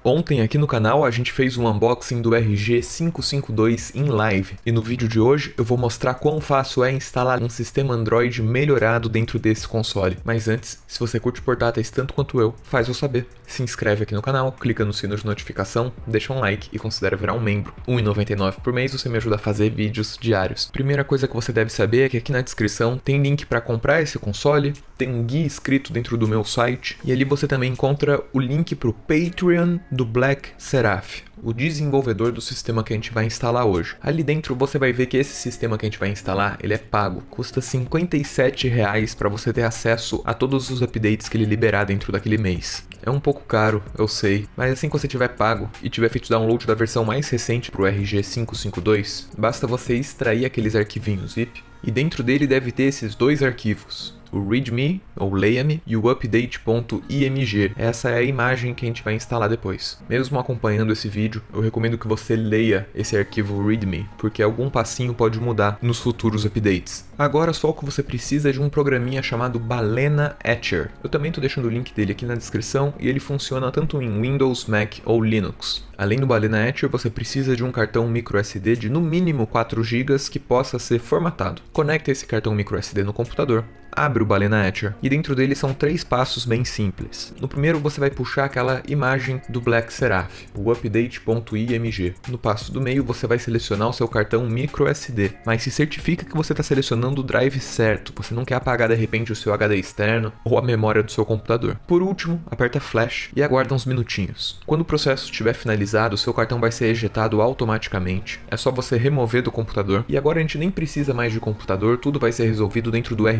Ontem aqui no canal a gente fez um unboxing do RG552 em live e no vídeo de hoje eu vou mostrar quão fácil é instalar um sistema Android melhorado dentro desse console. Mas antes, se você curte portáteis tanto quanto eu, faz eu saber. Se inscreve aqui no canal, clica no sino de notificação, deixa um like e considera virar um membro. R$ 1,99 por mês você me ajuda a fazer vídeos diários. Primeira coisa que você deve saber é que aqui na descrição tem link para comprar esse console, tem um guia escrito dentro do meu site e ali você também encontra o link para o Patreon do Black Seraph, o desenvolvedor do sistema que a gente vai instalar hoje. Ali dentro você vai ver que esse sistema que a gente vai instalar, ele é pago. Custa R$ 57 para você ter acesso a todos os updates que ele liberar dentro daquele mês. É um pouco caro, eu sei, mas assim que você tiver pago e tiver feito download da versão mais recente para o RG552, basta você extrair aqueles arquivinhos zip e dentro dele deve ter esses dois arquivos, o readme, ou leia-me, e o update.img. Essa é a imagem que a gente vai instalar depois. Mesmo acompanhando esse vídeo, eu recomendo que você leia esse arquivo readme, porque algum passinho pode mudar nos futuros updates. Agora só o que você precisa é de um programinha chamado Balena Etcher. Eu também estou deixando o link dele aqui na descrição e ele funciona tanto em Windows, Mac ou Linux. Além do Balena Etcher, você precisa de um cartão microSD de no mínimo 4 GB que possa ser formatado. Conecta esse cartão microSD no computador, abre o Balena Etcher e dentro dele são 3 passos bem simples. No primeiro você vai puxar aquela imagem do Black Seraph, o update.img. No passo do meio você vai selecionar o seu cartão microSD, mas se certifica que você está selecionando o drive certo, você não quer apagar de repente o seu HD externo ou a memória do seu computador. Por último, aperta Flash e aguarda uns minutinhos. Quando o processo estiver finalizado, o seu cartão vai ser ejetado automaticamente. É só você remover do computador e agora a gente nem precisa mais de computador, tudo vai ser resolvido dentro do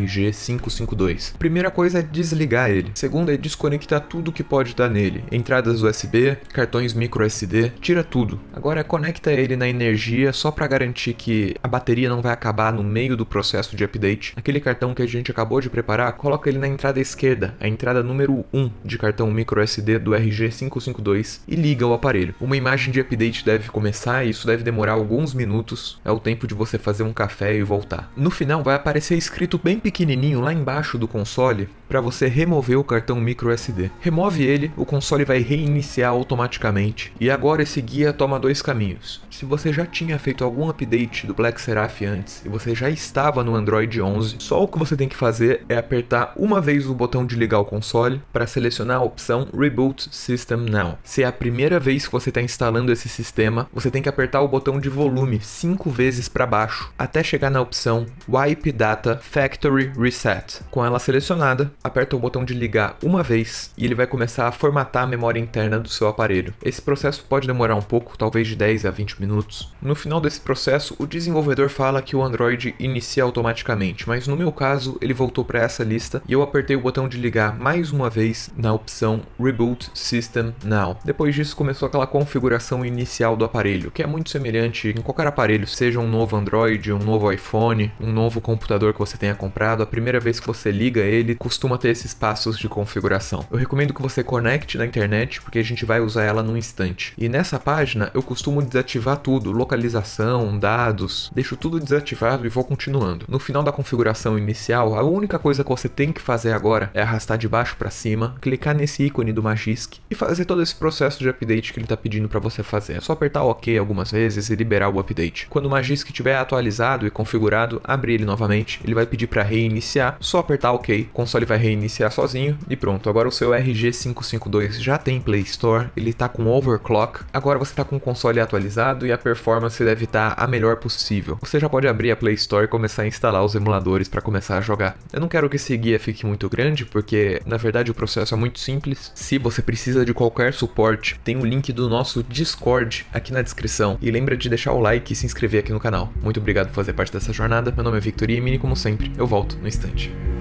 RG552. Primeira coisa é desligar ele. Segunda é desconectar tudo que pode dar nele. Entradas USB, cartões microSD, tira tudo. Agora conecta ele na energia só para garantir que a bateria não vai acabar no meio do processo de update. Aquele cartão que a gente acabou de preparar, coloca ele na entrada esquerda, a entrada número 1 de cartão microSD do RG552 e liga o aparelho. Uma imagem de update deve começar e isso deve demorar alguns minutos. É o tempo de você fazer um café e voltar. No final vai aparecer escrito bem pequenininho lá embaixo do console para você remover o cartão microSD. Remove ele, o console vai reiniciar automaticamente. E agora esse guia toma 2 caminhos. Se você já tinha feito algum update do Black Seraph antes e você já estava no Android 11, só o que você tem que fazer é apertar uma vez o botão de ligar o console para selecionar a opção Reboot System Now. Se é a primeira vez que você está instalando esse sistema, você tem que apertar o botão de volume 5 vezes para baixo até chegar na opção Wipe Data Factory Reset. Com ela selecionada, aperta o botão de ligar uma vez e ele vai começar a formatar a memória interna do seu aparelho. Esse processo pode demorar um pouco, talvez de 10 a 20 minutos. No final desse processo, o desenvolvedor fala que o Android inicia automaticamente, mas no meu caso ele voltou para essa lista e eu apertei o botão de ligar mais uma vez na opção Reboot System Now. Depois disso começou aquela configuração inicial do aparelho, que é muito semelhante em qualquer aparelho, seja um novo Android, um novo iPhone, um novo computador que você tenha comprado. A primeira vez que você liga ele, costuma ter esses passos de configuração. Eu recomendo que você conecte na internet, porque a gente vai usar ela num instante. E nessa página eu costumo desativar tudo, localização, dados, deixo tudo desativado e vou continuando. No final da configuração inicial, a única coisa que você tem que fazer agora é arrastar de baixo para cima, clicar nesse ícone do Magisk e fazer todo esse processo de update que ele está pedindo para você fazer. É só apertar OK algumas vezes e liberar o update. Quando o Magisk estiver atualizado e configurado, abre ele novamente, ele vai pedir para reiniciar, só apertar OK, o console vai reiniciar sozinho e pronto. Agora o seu RG552 já tem Play Store, ele está com overclock, agora você está com o console atualizado e a performance deve estar a melhor possível. Você já pode abrir a Play Store e começar a instalar os emuladores para começar a jogar. Eu não quero que esse guia fique muito grande, porque na verdade o processo é muito simples. Se você precisa de qualquer suporte, tem o link do nosso Discord aqui na descrição. E lembra de deixar o like e se inscrever aqui no canal. Muito obrigado por fazer parte dessa jornada. Meu nome é Victor e como sempre, eu volto no instante.